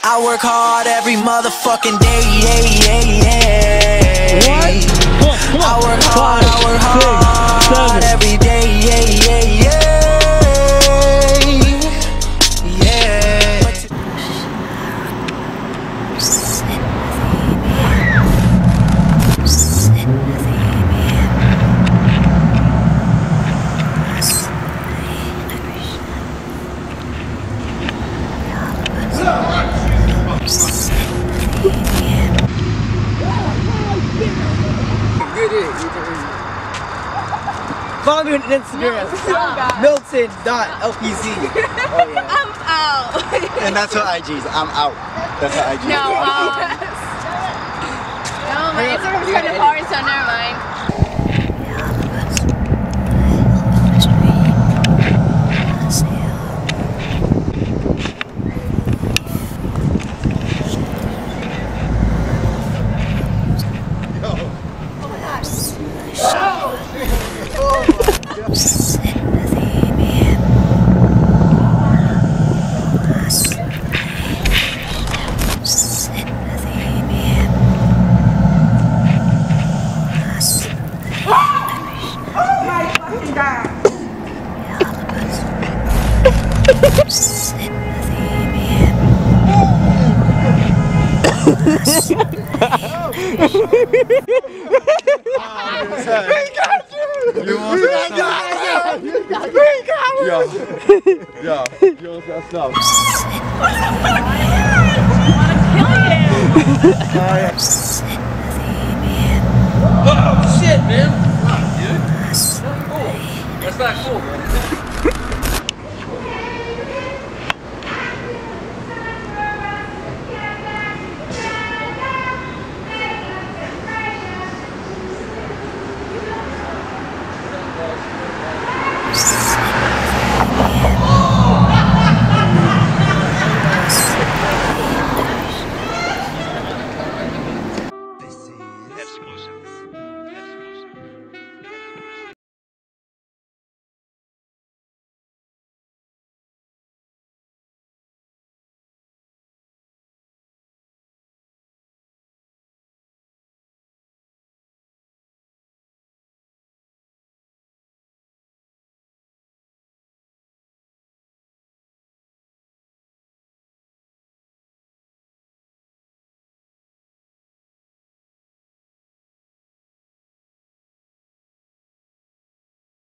I work hard every motherfucking day, yeah, yeah, yeah. What? I work hard every day, yeah, yeah, yeah. Follow me on Instagram, Milton.lpz. Oh, yeah. I'm out. And that's her IG's. I'm out. That's her IG. No, no, my Instagram's kind of hard, so never mind. Yo, you almost got stuff. Oh shit, man! Come on, dude. That's not cool. That's not cool, man.